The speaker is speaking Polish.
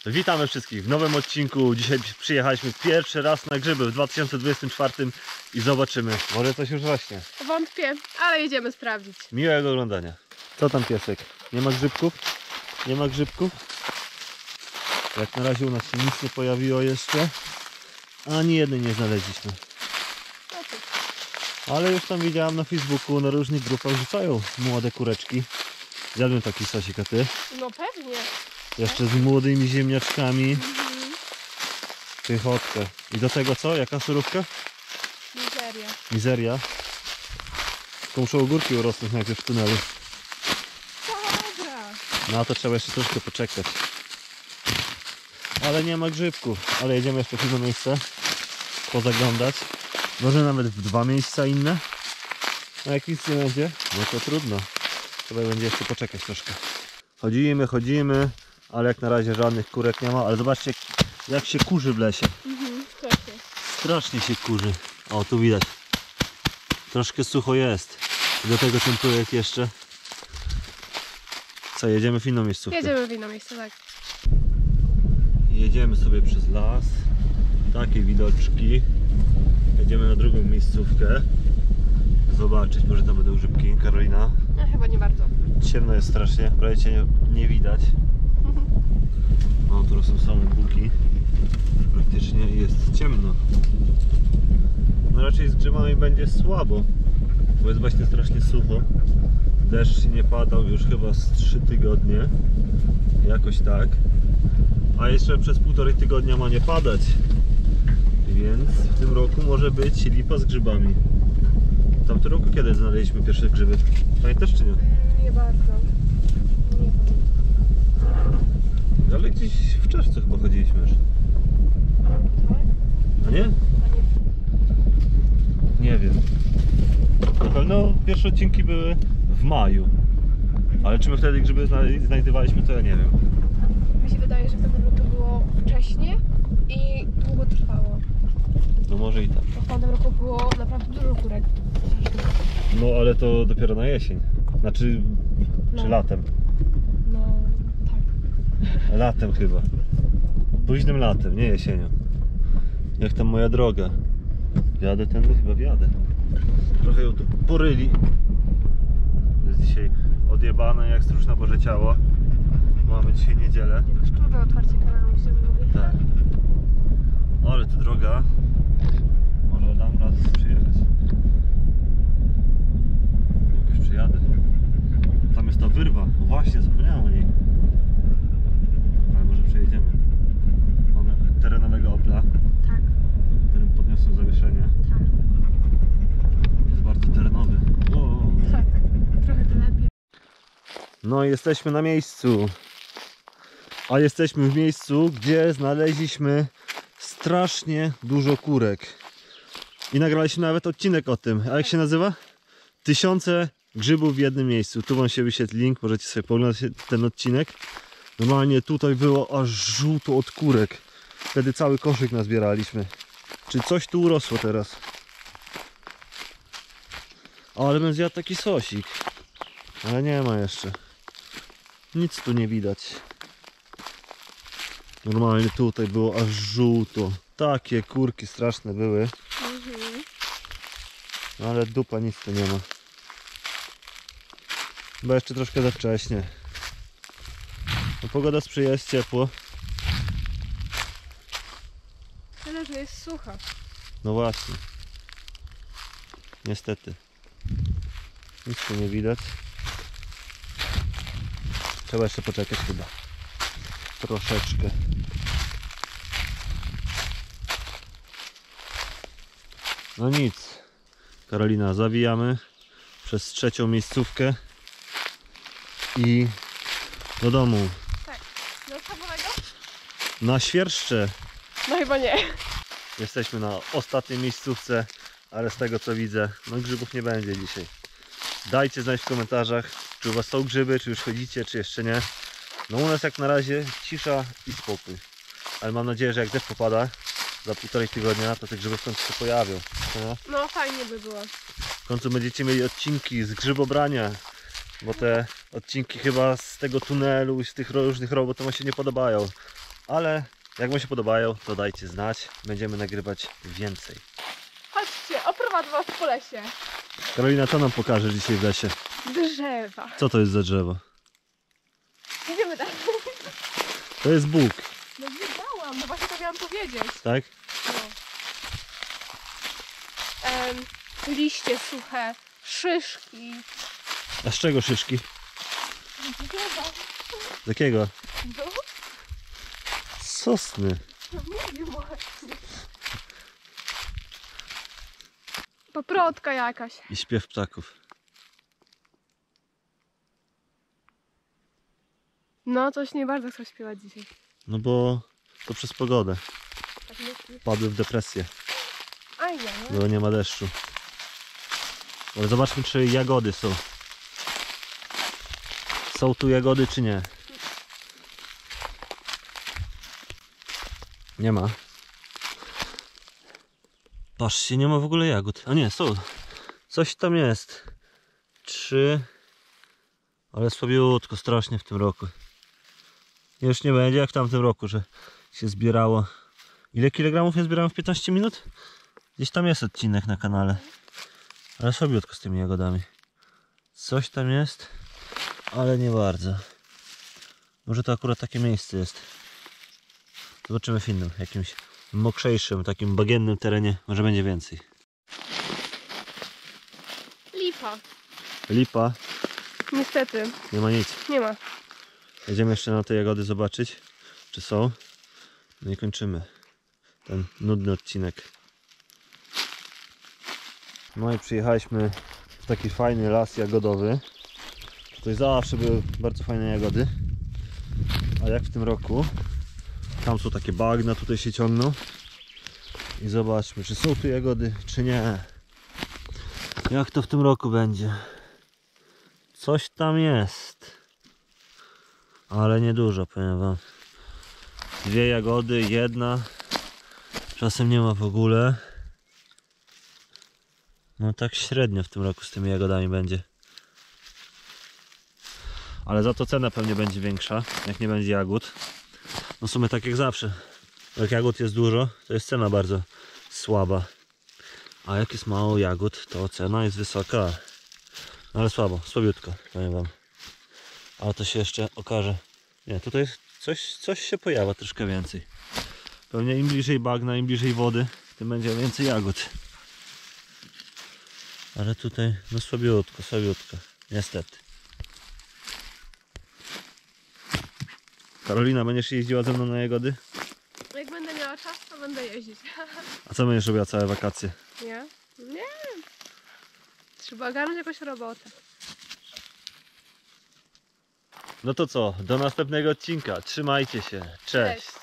Witamy wszystkich w nowym odcinku. Dzisiaj przyjechaliśmy pierwszy raz na grzyby w 2024 i zobaczymy, może coś już rośnie. Wątpię, ale jedziemy sprawdzić. Miłego oglądania. Co tam, piesek? Nie ma grzybków? Nie ma grzybków? Jak na razie u nas się nic nie pojawiło jeszcze. Ani jednej nie znaleźliśmy. Ale już tam widziałem na Facebooku, na różnych grupach rzucają młode kureczki. Zjadłem taki sosik, a ty? No pewnie. Jeszcze z młodymi ziemniaczkami. Pychotka. I do tego co? Jaka surówka? Mizeria. Mizeria. Tylko muszą ogórki urosnąć najpierw w tunelu. Dobra. No to trzeba jeszcze troszkę poczekać. Ale nie ma grzybków. Ale jedziemy jeszcze w jedno miejsce pozaglądać. Może nawet w dwa miejsca inne. A jak nic nie będzie, no to trudno. Trzeba będzie jeszcze poczekać troszkę. Chodzimy, ale jak na razie żadnych kurek nie ma. Ale zobaczcie, jak się kurzy w lesie. Strasznie. Strasznie się kurzy. O, tu widać. Troszkę sucho jest. I do tego ten projekt jeszcze. Co, jedziemy w inną miejscówkę? Jedziemy w inne miejsce, tak. Jedziemy sobie przez las. Takie widoczki. Jedziemy na drugą miejscówkę. Zobaczyć, może tam będą grzybki. Karolina. No, chyba nie bardzo. Ciemno jest strasznie, prawie cię nie widać. No, tu są same buki. Praktycznie jest ciemno. No raczej z grzybami będzie słabo, bo jest właśnie strasznie sucho. Deszcz nie padał już chyba z 3 tygodnie. Jakoś tak. A jeszcze przez 1,5 tygodnia ma nie padać. Więc w tym roku może być lipa z grzybami. W tamtym roku kiedy znaleźliśmy pierwsze grzyby? Pamiętasz czy nie? Nie bardzo. Nie pamiętam. Ale gdzieś w czerwcu chyba chodziliśmy już. A nie? Nie wiem. Na pewno pierwsze odcinki były w maju. Ale czy my wtedy grzyby znajdowaliśmy, to ja nie wiem. Mi się wydaje, że wtedy to było wcześnie i długo trwało. No może i tak. Bo w tamtym roku było naprawdę dużo kurek. No ale to dopiero na jesień. Znaczy, czy No. latem. No, tak. Latem chyba. Późnym latem, nie jesienią. Jak tam moja droga? Jadę tędy? Chyba wjadę. Trochę ją tu poryli. Jest dzisiaj odjebane jak stróż na Boże Ciało. Mamy dzisiaj niedzielę. Szczurwe otwarcie kanału sobie robię. Tak. Ale to droga. Może dam radę przyjechać. Jakoś przyjadę. Tam jest ta wyrwa. O właśnie, zapomniałem o niej. Ale może przejedziemy. Mamy terenowego Opla, Tak, którym podniosłem zawieszenie. tak. Jest bardzo terenowy. O. Tak. Trochę to lepiej. No i jesteśmy na miejscu. A jesteśmy w miejscu, gdzie znaleźliśmy strasznie dużo kurek. I nagraliśmy nawet odcinek o tym. A jak się nazywa? 1000 grzybów w jednym miejscu. Tu wam się wyświetli link, możecie sobie poglądać ten odcinek. Normalnie tutaj było aż żółto od kurek. Wtedy cały koszyk nazbieraliśmy. Czy coś tu urosło teraz? Ale bym zjadł taki sosik. Ale nie ma jeszcze. Nic tu nie widać. Normalnie tutaj było aż żółto. Takie kurki straszne były. No ale dupa, nic tu nie ma. Chyba jeszcze troszkę za wcześnie. No, pogoda sprzyja, jest ciepło. Tyle, że jest sucha. No właśnie. Niestety. Nic tu nie widać. Trzeba jeszcze poczekać chyba. Troszeczkę. No nic. Karolina, zawijamy przez trzecią miejscówkę i do domu. Tak. No schabowego? Na świerszcze. No chyba nie. Jesteśmy na ostatniej miejscówce, ale z tego co widzę, no grzybów nie będzie dzisiaj. Dajcie znać w komentarzach, czy u was są grzyby, czy już chodzicie, czy jeszcze nie. No u nas jak na razie cisza i spokój. Ale mam nadzieję, że jak deszcz popada za 1,5 tygodnia, to te grzyby w końcu się pojawią. No fajnie by było. W końcu będziecie mieli odcinki z grzybobrania. Bo te odcinki chyba z tego tunelu i z tych różnych robót to mi się nie podobają. Ale jak wam się podobają, to dajcie znać. Będziemy nagrywać więcej. Chodźcie, oprowadzę was po lesie. Karolina, co nam pokaże dzisiaj w lesie? Drzewa. Co to jest za drzewo? Idziemy dalej. To jest Bóg, No wiedziałam, no właśnie to miałam powiedzieć. tak? No. Liście suche, szyszki. A z czego szyszki? Drzewa. Z jakiego? No, Z sosny. mówię właśnie. Paprotka jakaś. I śpiew ptaków. No, coś nie bardzo chcę śpiewać dzisiaj. No bo to przez pogodę. Tak myślisz? Padły w depresję, A ja, no. bo nie ma deszczu. Ale zobaczmy, czy jagody są. Są tu jagody, czy nie? Nie ma. Patrzcie, nie ma w ogóle jagód. A nie, są. Coś tam jest. 3. Ale słabiutko, strasznie w tym roku. Już nie będzie jak w tamtym roku, że się zbierało. Ile kilogramów ja zbierałem w 15 minut? Gdzieś tam jest odcinek na kanale. Ale słabiutko z tymi jagodami. Coś tam jest, ale nie bardzo. Może to akurat takie miejsce jest. Zobaczymy w innym, jakimś mokrzejszym, takim bagiennym terenie. Może będzie więcej. Lipa. Lipa, Niestety, nie ma nic. nie ma. Jedziemy jeszcze na te jagody zobaczyć, czy są. No i kończymy ten nudny odcinek. No i przyjechaliśmy w taki fajny las jagodowy. Tutaj zawsze były bardzo fajne jagody. A jak w tym roku? Tam są takie bagna, tutaj się ciągną. I zobaczmy, czy są tu jagody, czy nie. Jak to w tym roku będzie? Coś tam jest. Ale niedużo, powiem wam. 2 jagody, 1. Czasem nie ma w ogóle. No tak średnio w tym roku z tymi jagodami będzie. Ale za to cena pewnie będzie większa, jak nie będzie jagód. No w sumie tak jak zawsze. Jak jagód jest dużo, to jest cena bardzo słaba. A jak jest mało jagód, to cena jest wysoka. No ale słabo, słabiutko, powiem wam. Ale to się jeszcze okaże. Nie, tutaj coś się pojawia troszkę więcej. Pewnie im bliżej bagna, im bliżej wody, tym będzie więcej jagód. Ale tutaj no słabiutko, niestety. Karolina, będziesz jeździła ze mną na jagody? Jak będę miała czas, to będę jeździć. A co będziesz robiła całe wakacje? Nie? Nie. Trzeba ogarnąć jakąś robotę. No to co, do następnego odcinka. Trzymajcie się. Cześć. Cześć.